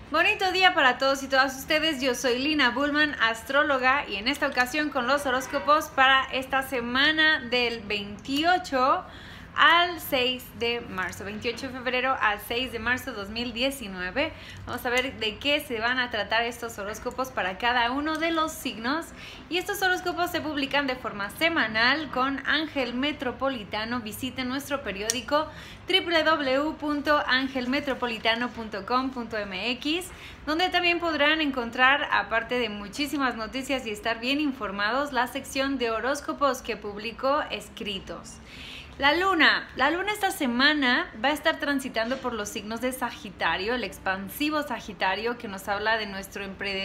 Bonito día para todos y todas ustedes. Yo soy Lina Bullman, astróloga, y en esta ocasión con los horóscopos para esta semana del 28 al 6 de marzo, 28 de febrero al 6 de marzo 2019. Vamos a ver de qué se van a tratar estos horóscopos para cada uno de los signos. Y estos horóscopos se publican de forma semanal con Ángel Metropolitano. Visiten nuestro periódico www.angelmetropolitano.com.mx, donde también podrán encontrar, aparte de muchísimas noticias y estar bien informados, la sección de horóscopos que publico escritos. La luna esta semana va a estar transitando por los signos de Sagitario, el expansivo Sagitario, que nos habla de nuestro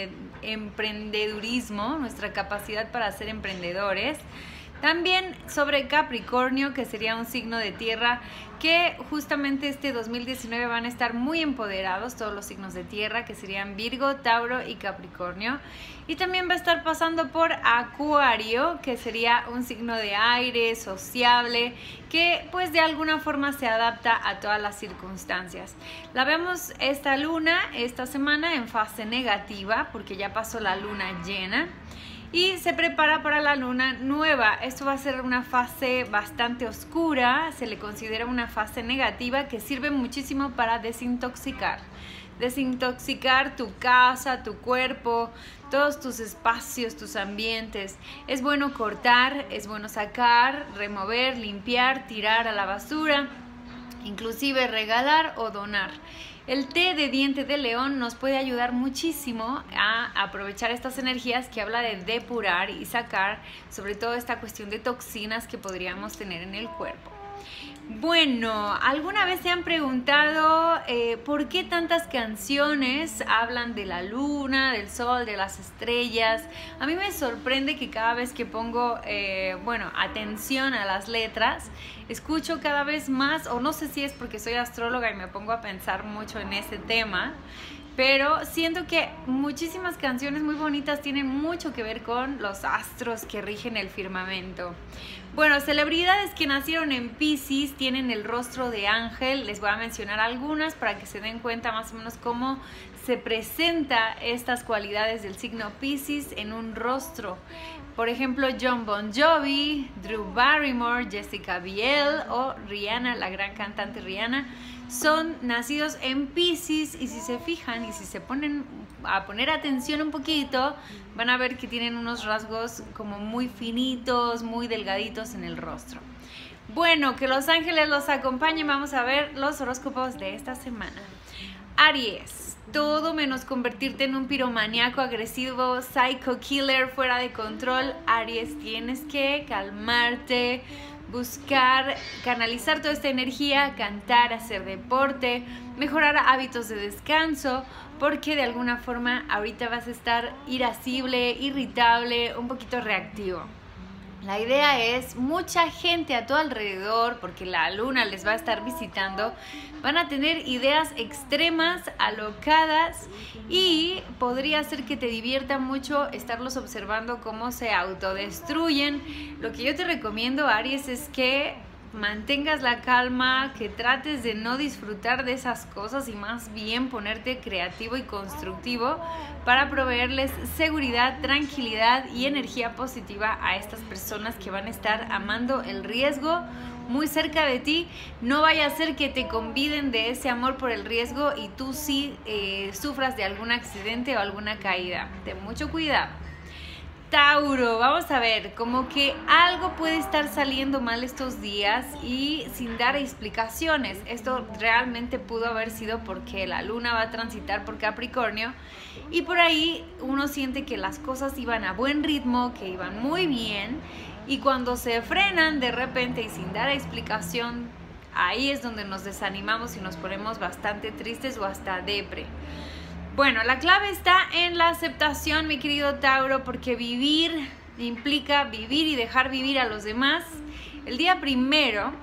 emprendedurismo, nuestra capacidad para ser emprendedores. También sobre Capricornio, que sería un signo de tierra, que justamente este 2019 van a estar muy empoderados todos los signos de tierra, que serían Virgo, Tauro y Capricornio. Y también va a estar pasando por Acuario, que sería un signo de aire, sociable, que pues de alguna forma se adapta a todas las circunstancias. La vemos esta luna, esta semana en fase negativa, porque ya pasó la luna llena. Y se prepara para la luna nueva. Esto va a ser una fase bastante oscura, se le considera una fase negativa que sirve muchísimo para desintoxicar. Desintoxicar tu casa, tu cuerpo, todos tus espacios, tus ambientes. Es bueno cortar, es bueno sacar, remover, limpiar, tirar a la basura, inclusive regalar o donar. El té de diente de león nos puede ayudar muchísimo a aprovechar estas energías, que habla de depurar y sacar sobre todo esta cuestión de toxinas que podríamos tener en el cuerpo. Bueno, ¿alguna vez se han preguntado por qué tantas canciones hablan de la luna, del sol, de las estrellas? A mí me sorprende que cada vez que pongo atención a las letras, escucho cada vez más, o no sé si es porque soy astróloga y me pongo a pensar mucho en ese tema, pero siento que muchísimas canciones muy bonitas tienen mucho que ver con los astros que rigen el firmamento. Bueno, celebridades que nacieron en Piscis tienen el rostro de ángel. Les voy a mencionar algunas para que se den cuenta más o menos cómo se presenta estas cualidades del signo Piscis en un rostro. Por ejemplo, Jon Bon Jovi, Drew Barrymore, Jessica Biel o Rihanna, la gran cantante Rihanna, son nacidos en Piscis, y si se fijan y si se ponen a poner atención un poquito, van a ver que tienen unos rasgos como muy finitos, muy delgaditos en el rostro. Bueno, que los ángeles los acompañen. Vamos a ver los horóscopos de esta semana. Aries, todo menos convertirte en un piromaníaco agresivo, psycho killer, fuera de control. Aries, tienes que calmarte, buscar canalizar toda esta energía, cantar, hacer deporte, mejorar hábitos de descanso, porque de alguna forma ahorita vas a estar irascible, irritable, un poquito reactivo. La idea es, mucha gente a tu alrededor, porque la luna les va a estar visitando, van a tener ideas extremas, alocadas, y podría ser que te divierta mucho estarlos observando cómo se autodestruyen. Lo que yo te recomiendo, Aries, es que mantengas la calma, que trates de no disfrutar de esas cosas y más bien ponerte creativo y constructivo para proveerles seguridad, tranquilidad y energía positiva a estas personas que van a estar amando el riesgo muy cerca de ti. No vaya a ser que te conviden de ese amor por el riesgo y tú sí sufras de algún accidente o alguna caída. Ten mucho cuidado. Tauro, vamos a ver, como que algo puede estar saliendo mal estos días y sin dar explicaciones. Esto realmente pudo haber sido porque la luna va a transitar por Capricornio y por ahí uno siente que las cosas iban a buen ritmo, que iban muy bien, y cuando se frenan de repente y sin dar explicación, ahí es donde nos desanimamos y nos ponemos bastante tristes o hasta depre. Bueno, la clave está en la aceptación, mi querido Tauro, porque vivir implica vivir y dejar vivir a los demás. El día primero,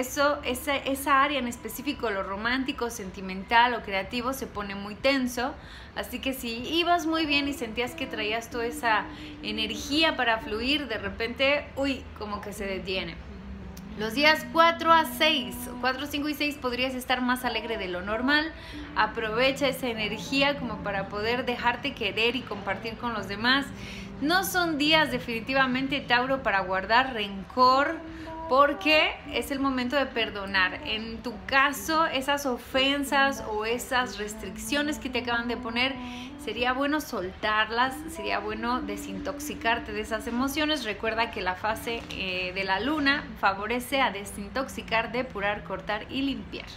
esa área en específico, lo romántico, sentimental o creativo, se pone muy tenso. Así que si ibas muy bien y sentías que traías toda esa energía para fluir, de repente, como que se detiene. Los días 4 a 6, 4, 5 y 6 podrías estar más alegre de lo normal. Aprovecha esa energía como para poder dejarte querer y compartir con los demás. No son días definitivamente, Tauro, para guardar rencor, porque es el momento de perdonar. En tu caso, esas ofensas o esas restricciones que te acaban de poner, sería bueno soltarlas, sería bueno desintoxicarte de esas emociones. Recuerda que la fase de la luna favorece a desintoxicar, depurar, cortar y limpiar.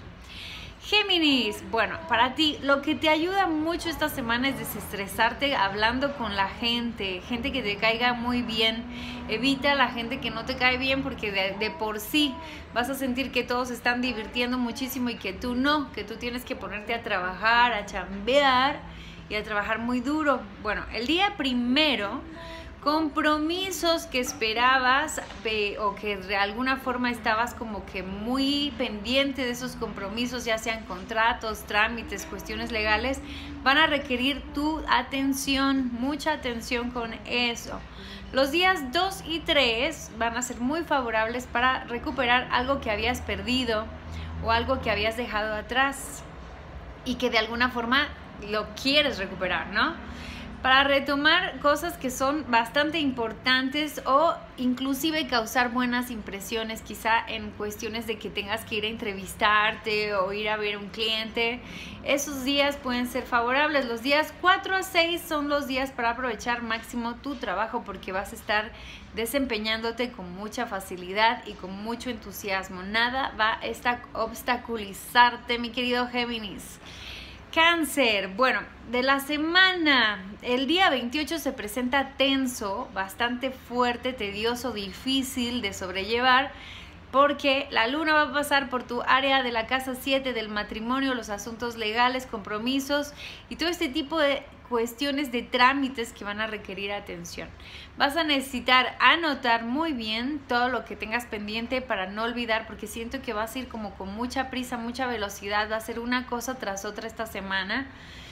Géminis, bueno, para ti lo que te ayuda mucho esta semana es desestresarte hablando con la gente que te caiga muy bien. Evita a la gente que no te cae bien, porque de por sí vas a sentir que todos están divirtiendo muchísimo y que tú no, que tú tienes que ponerte a trabajar, a chambear y a trabajar muy duro. Bueno, el día primero, compromisos que esperabas o que de alguna forma estabas como que muy pendiente de esos compromisos, ya sean contratos, trámites, cuestiones legales, van a requerir tu atención, mucha atención con eso. Los días 2 y 3 van a ser muy favorables para recuperar algo que habías perdido o algo que habías dejado atrás y que de alguna forma lo quieres recuperar, ¿no? Para retomar cosas que son bastante importantes o inclusive causar buenas impresiones, quizá en cuestiones de que tengas que ir a entrevistarte o ir a ver a un cliente. Esos días pueden ser favorables. Los días 4 a 6 son los días para aprovechar máximo tu trabajo, porque vas a estar desempeñándote con mucha facilidad y con mucho entusiasmo. Nada va a obstaculizarte, mi querido Géminis. Cáncer, bueno, de la semana, el día 28 se presenta tenso, bastante fuerte, tedioso, difícil de sobrellevar, porque la luna va a pasar por tu área de la casa 7 del matrimonio, los asuntos legales, compromisos y todo este tipo de cuestiones de trámites que van a requerir atención. Vas a necesitar anotar muy bien todo lo que tengas pendiente para no olvidar, porque siento que vas a ir como con mucha prisa, mucha velocidad, va a ser una cosa tras otra esta semana.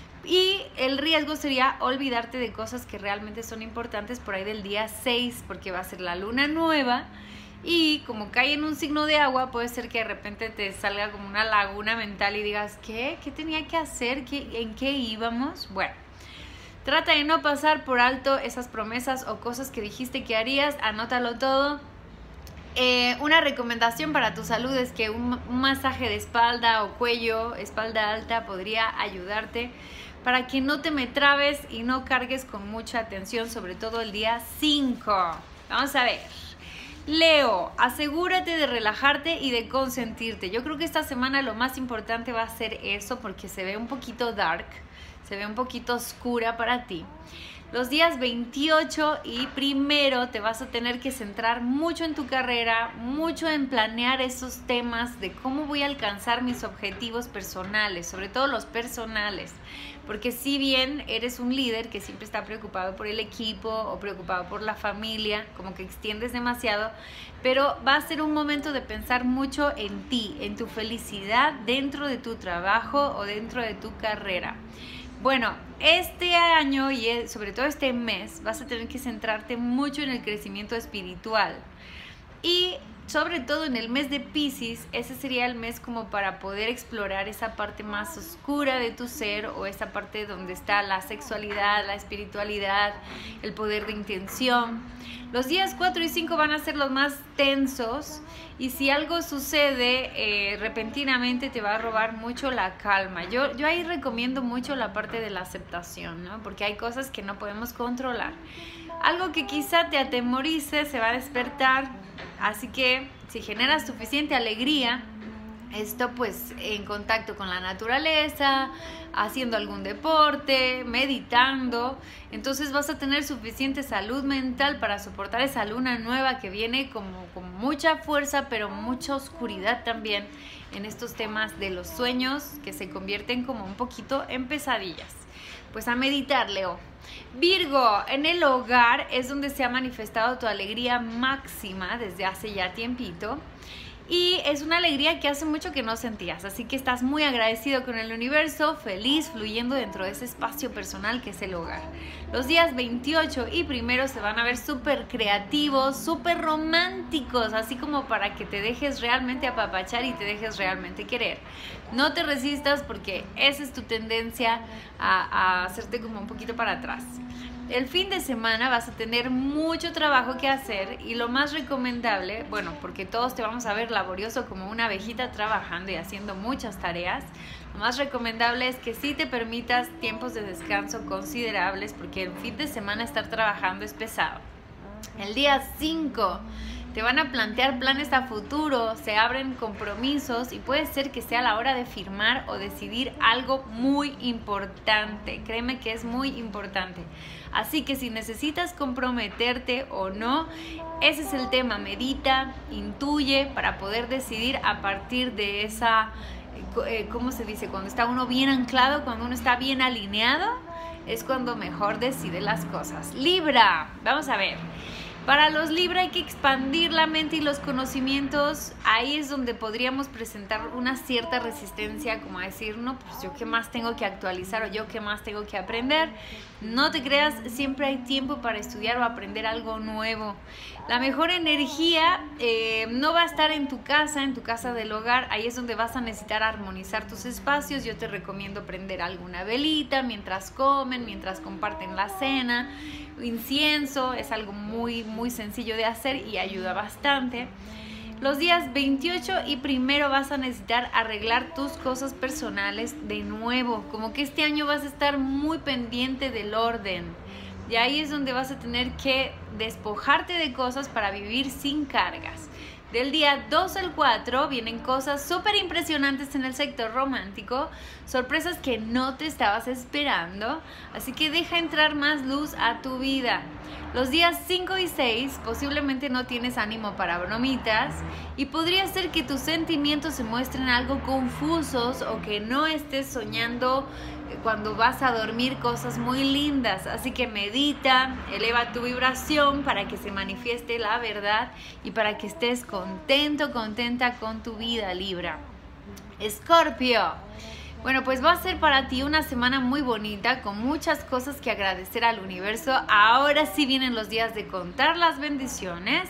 Y el riesgo sería olvidarte de cosas que realmente son importantes por ahí del día 6, porque va a ser la luna nueva. Y como cae en un signo de agua, puede ser que de repente te salga como una laguna mental y digas, ¿qué tenía que hacer? ¿En qué íbamos? Bueno, trata de no pasar por alto esas promesas o cosas que dijiste que harías, anótalo todo. Una recomendación para tu salud es que un masaje de espalda o cuello, espalda alta, podría ayudarte para que no te me trabes y no cargues con mucha atención, sobre todo el día 5. Vamos a ver. Leo, asegúrate de relajarte y de consentirte. Yo creo que esta semana lo más importante va a ser eso, porque se ve un poquito dark, se ve un poquito oscura para ti. Los días 28 y 1 te vas a tener que centrar mucho en tu carrera, mucho en planear esos temas de cómo voy a alcanzar mis objetivos personales, sobre todo los personales. Porque si bien eres un líder que siempre está preocupado por el equipo o preocupado por la familia, como que extiendes demasiado, pero va a ser un momento de pensar mucho en ti, en tu felicidad dentro de tu trabajo o dentro de tu carrera. Bueno, este año y sobre todo este mes vas a tener que centrarte mucho en el crecimiento espiritual. Y sobre todo en el mes de Piscis, ese sería el mes como para poder explorar esa parte más oscura de tu ser, o esa parte donde está la sexualidad, la espiritualidad, el poder de intención. Los días 4 y 5 van a ser los más tensos, y si algo sucede repentinamente te va a robar mucho la calma. Yo ahí recomiendo mucho la parte de la aceptación, ¿no? Porque hay cosas que no podemos controlar. Algo que quizá te atemorice se va a despertar, así que si generas suficiente alegría, esto pues en contacto con la naturaleza, haciendo algún deporte, meditando, entonces vas a tener suficiente salud mental para soportar esa luna nueva que viene como con mucha fuerza, pero mucha oscuridad también en estos temas de los sueños, que se convierten como un poquito en pesadillas. Pues a meditar, Leo. Virgo, en el hogar es donde se ha manifestado tu alegría máxima desde hace ya tiempito. y es una alegría que hace mucho que no sentías, así que estás muy agradecido con el universo, feliz, fluyendo dentro de ese espacio personal que es el hogar. Los días 28 y 1 se van a ver súper creativos, súper románticos, así como para que te dejes realmente apapachar y te dejes realmente querer. No te resistas porque esa es tu tendencia a hacerte como un poquito para atrás. El fin de semana vas a tener mucho trabajo que hacer y lo más recomendable, bueno, porque todos te vamos a ver laborioso como una abejita trabajando y haciendo muchas tareas, lo más recomendable es que sí te permitas tiempos de descanso considerables porque el fin de semana estar trabajando es pesado. El día 5 te van a plantear planes a futuro, se abren compromisos y puede ser que sea la hora de firmar o decidir algo muy importante. Créeme que es muy importante. Así que si necesitas comprometerte o no, ese es el tema. Medita, intuye para poder decidir a partir de esa, ¿cómo se dice? Cuando está uno bien anclado, cuando uno está bien alineado, es cuando mejor decide las cosas. Libra, vamos a ver. Para los Libra hay que expandir la mente y los conocimientos. Ahí es donde podríamos presentar una cierta resistencia, como a decir, no, pues yo qué más tengo que actualizar o yo qué más tengo que aprender. No te creas, siempre hay tiempo para estudiar o aprender algo nuevo. La mejor energía no va a estar en tu casa del hogar. Ahí es donde vas a necesitar armonizar tus espacios. Yo te recomiendo prender alguna velita mientras comen, mientras comparten la cena. Incienso es algo muy sencillo de hacer y ayuda bastante. Los días 28 y 1 vas a necesitar arreglar tus cosas personales de nuevo, como que este año vas a estar muy pendiente del orden y ahí es donde vas a tener que despojarte de cosas para vivir sin cargas. Del día 2 al 4 vienen cosas súper impresionantes en el sector romántico, sorpresas que no te estabas esperando, así que deja entrar más luz a tu vida. Los días 5 y 6 posiblemente no tienes ánimo para bromitas y podría ser que tus sentimientos se muestren algo confusos o que no estés soñando cuando vas a dormir cosas muy lindas, así que medita, eleva tu vibración para que se manifieste la verdad y para que estés contento, contenta con tu vida, Libra. Escorpio, bueno, pues va a ser para ti una semana muy bonita, con muchas cosas que agradecer al universo. Ahora sí vienen los días de contar las bendiciones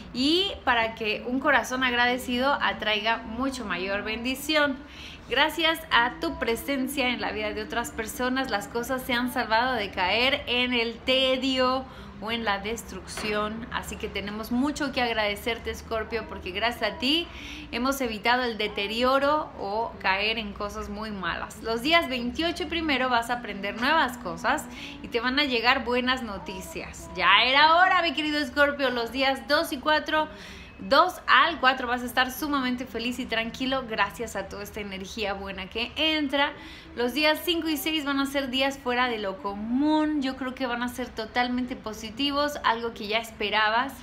y para que un corazón agradecido atraiga mucho mayor bendición. Gracias a tu presencia en la vida de otras personas, las cosas se han salvado de caer en el tedio o en la destrucción. Así que tenemos mucho que agradecerte, Escorpio, porque gracias a ti hemos evitado el deterioro o caer en cosas muy malas. Los días 28 y 1 vas a aprender nuevas cosas y te van a llegar buenas noticias. Ya era hora, mi querido Escorpio. Los días 2 y 4... 2 al 4 vas a estar sumamente feliz y tranquilo gracias a toda esta energía buena que entra. Los días 5 y 6 van a ser días fuera de lo común. Yo creo que van a ser totalmente positivos, algo que ya esperabas.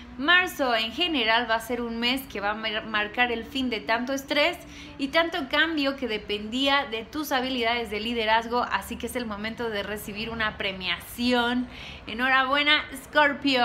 Marzo en general va a ser un mes que va a marcar el fin de tanto estrés y tanto cambio que dependía de tus habilidades de liderazgo, así que es el momento de recibir una premiación. Enhorabuena, Scorpio.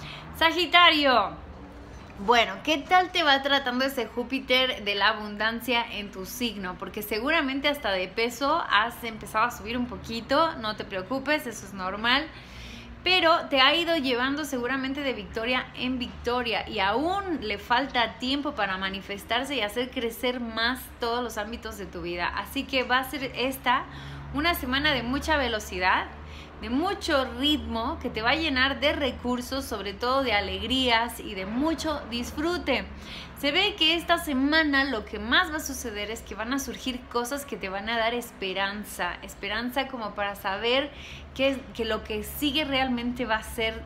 Sagitario. Bueno, ¿qué tal te va tratando ese Júpiter de la abundancia en tu signo? Porque seguramente hasta de peso has empezado a subir un poquito, no te preocupes, eso es normal. Pero te ha ido llevando seguramente de victoria en victoria y aún le falta tiempo para manifestarse y hacer crecer más todos los ámbitos de tu vida. Así que va a ser esta una semana de mucha velocidad, de mucho ritmo, que te va a llenar de recursos, sobre todo de alegrías y de mucho disfrute. Se ve que esta semana lo que más va a suceder es que van a surgir cosas que te van a dar esperanza como para saber que lo que sigue realmente va a ser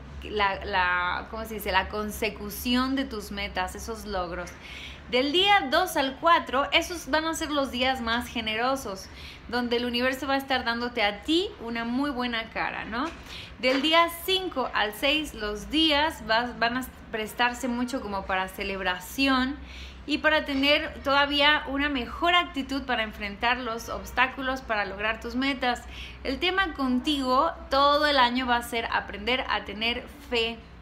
¿cómo se dice? La consecución de tus metas, esos logros. Del día 2 al 4, esos van a ser los días más generosos, donde el universo va a estar dándote a ti una muy buena cara, ¿no? Del día 5 al 6, los días van a prestarse mucho como para celebración y para tener todavía una mejor actitud para enfrentar los obstáculos, para lograr tus metas. El tema contigo todo el año va a ser aprender a tener fe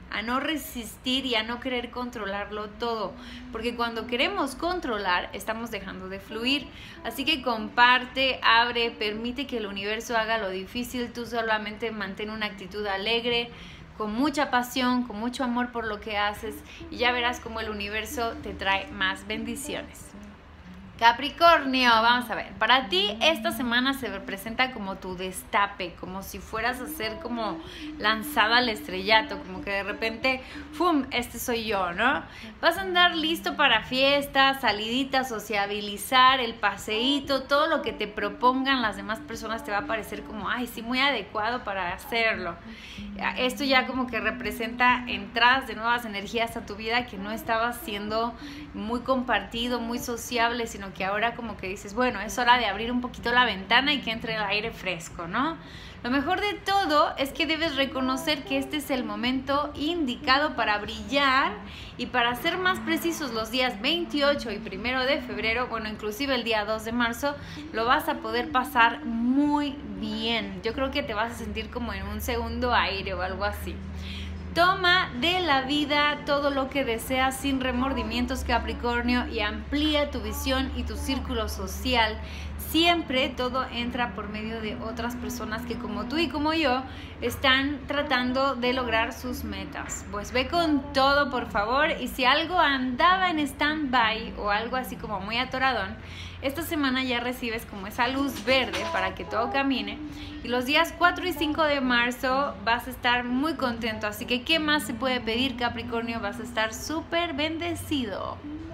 a no resistir y a no querer controlarlo todo, porque cuando queremos controlar estamos dejando de fluir. Así que comparte, abre, permite que el universo haga lo difícil, tú solamente mantén una actitud alegre, con mucha pasión, con mucho amor por lo que haces, y ya verás cómo el universo te trae más bendiciones. Capricornio, vamos a ver, para ti esta semana se representa como tu destape, como si fueras a ser como lanzada al estrellato, como que de repente, ¡fum!, este soy yo, ¿no? Vas a andar listo para fiestas, saliditas, sociabilizar, el paseíto, todo lo que te propongan las demás personas te va a parecer como, ay, sí, muy adecuado para hacerlo. Esto ya como que representa entradas de nuevas energías a tu vida que no estabas siendo muy compartido, muy sociable, sino que ahora como que dices, bueno, es hora de abrir un poquito la ventana y que entre el aire fresco, ¿no? Lo mejor de todo es que debes reconocer que este es el momento indicado para brillar, y para ser más precisos, los días 28 y 1 de febrero, bueno, inclusive el día 2 de marzo, lo vas a poder pasar muy bien. Yo creo que te vas a sentir como en un segundo aire o algo así. Toma de la vida todo lo que deseas sin remordimientos, Capricornio, y amplía tu visión y tu círculo social. Siempre todo entra por medio de otras personas que, como tú y como yo, están tratando de lograr sus metas. Pues ve con todo, por favor, y si algo andaba en stand-by o algo así como muy atoradón, esta semana ya recibes como esa luz verde para que todo camine, y los días 4 y 5 de marzo vas a estar muy contento. Así que, ¿qué más se puede pedir, Capricornio? Vas a estar súper bendecido.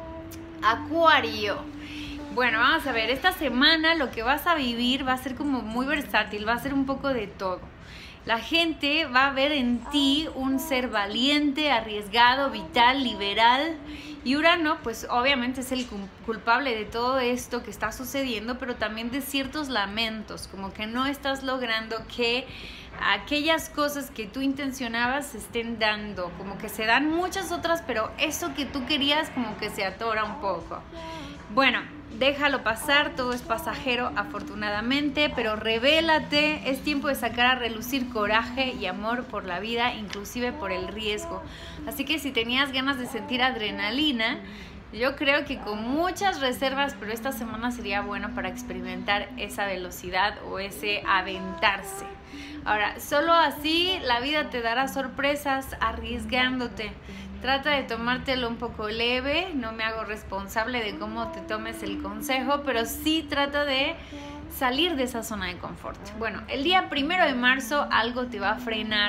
Acuario. Bueno, vamos a ver, esta semana lo que vas a vivir va a ser como muy versátil, va a ser un poco de todo. La gente va a ver en ti un ser valiente, arriesgado, vital, liberal. Y Urano, pues obviamente es el culpable de todo esto que está sucediendo, pero también de ciertos lamentos, como que no estás logrando que aquellas cosas que tú intencionabas se estén dando, como que se dan muchas otras, pero eso que tú querías como que se atora un poco. Bueno, déjalo pasar, todo es pasajero afortunadamente, pero revélate, es tiempo de sacar a relucir coraje y amor por la vida, inclusive por el riesgo. Así que si tenías ganas de sentir adrenalina, yo creo que con muchas reservas, pero esta semana sería bueno para experimentar esa velocidad o ese aventarse. Ahora, solo así la vida te dará sorpresas arriesgándote. Trata de tomártelo un poco leve, no me hago responsable de cómo te tomes el consejo, pero sí trata de salir de esa zona de confort. Bueno, el día 1 de marzo algo te va a frenar,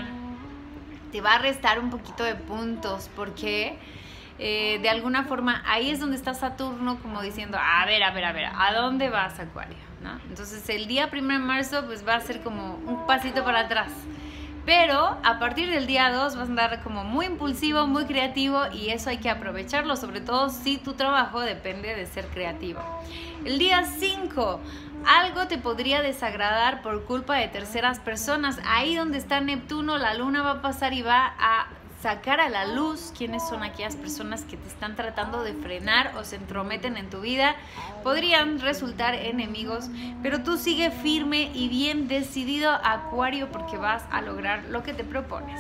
te va a restar un poquito de puntos, porque de alguna forma ahí es donde está Saturno como diciendo, a ver, ¿a dónde vas, Acuario? ¿No? Entonces el día 1 de marzo pues va a ser como un pasito para atrás. Pero a partir del día 2 vas a andar como muy impulsivo, muy creativo, y eso hay que aprovecharlo, sobre todo si tu trabajo depende de ser creativo. El día 5, algo te podría desagradar por culpa de terceras personas. Ahí donde está Neptuno, la luna va a pasar y va a sacar a la luz quiénes son aquellas personas que te están tratando de frenar o se entrometen en tu vida. Podrían resultar enemigos, pero tú sigue firme y bien decidido, Acuario, porque vas a lograr lo que te propones.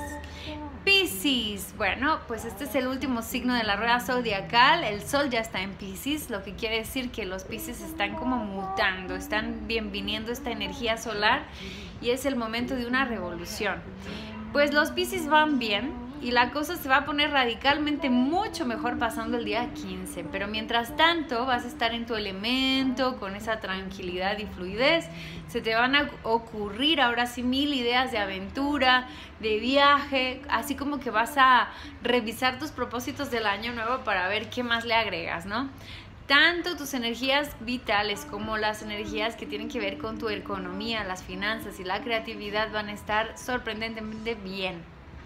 Piscis, bueno, pues este es el último signo de la rueda zodiacal. El sol ya está en Piscis, lo que quiere decir que los Piscis están como mutando, están bienviniendo esta energía solar y es el momento de una revolución. Pues los Piscis van bien y la cosa se va a poner radicalmente mucho mejor pasando el día 15, pero mientras tanto vas a estar en tu elemento, con esa tranquilidad y fluidez. Se te van a ocurrir ahora sí 1000 ideas de aventura, de viaje, así como que vas a revisar tus propósitos del año nuevo para ver qué más le agregas, ¿no? Tanto tus energías vitales como las energías que tienen que ver con tu economía, las finanzas y la creatividad van a estar sorprendentemente bien.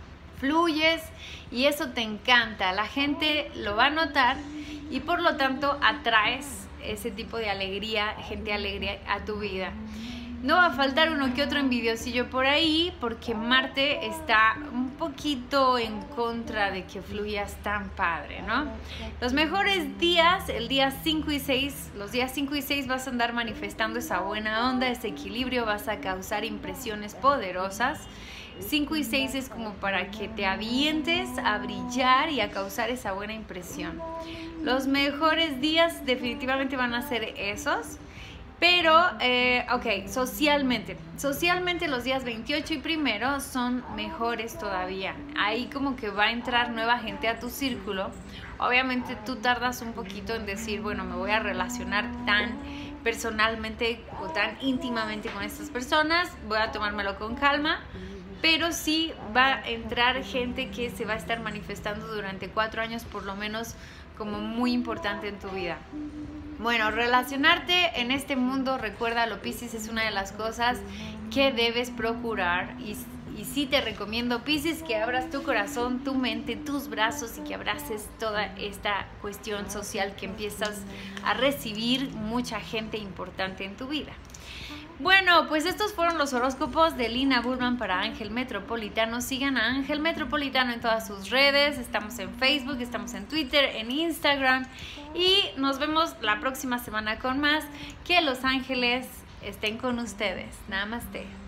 Fluyes y eso te encanta, la gente lo va a notar y por lo tanto atraes ese tipo de alegría, gente alegre a tu vida. No va a faltar uno que otro envidiosillo por ahí, porque Marte está un poquito en contra de que fluyas tan padre, ¿no? Los mejores días, el día 5 y 6, los días 5 y 6 vas a andar manifestando esa buena onda, ese equilibrio, vas a causar impresiones poderosas. 5 y 6 es como para que te avientes a brillar y a causar esa buena impresión. Los mejores días definitivamente van a ser esos. Pero, ok, socialmente los días 28 y 1 son mejores todavía. Ahí como que va a entrar nueva gente a tu círculo. Obviamente tú tardas un poquito en decir, bueno, me voy a relacionar tan personalmente o tan íntimamente con estas personas. Voy a tomármelo con calma. Pero sí va a entrar gente que se va a estar manifestando durante 4 años por lo menos como muy importante en tu vida. Bueno, relacionarte en este mundo, recuérdalo, Piscis, es una de las cosas que debes procurar y sí te recomiendo, Piscis, que abras tu corazón, tu mente, tus brazos y que abraces toda esta cuestión social que empiezas a recibir mucha gente importante en tu vida. Bueno, pues estos fueron los horóscopos de Lina Bullman para Ángel Metropolitano. Sigan a Ángel Metropolitano en todas sus redes. Estamos en Facebook, estamos en Twitter, en Instagram. Y nos vemos la próxima semana con más. Que los ángeles estén con ustedes. Namaste.